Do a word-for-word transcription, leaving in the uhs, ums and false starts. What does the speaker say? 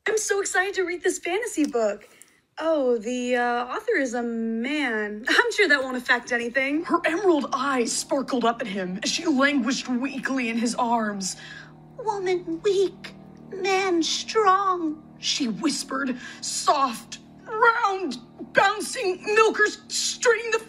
I'm so excited to read this fantasy book. Oh, the uh, author is a man. I'm sure that won't affect anything. Her emerald eyes sparkled up at him as she languished weakly in his arms. Woman weak, man strong, she whispered, soft, round, bouncing milkers straining the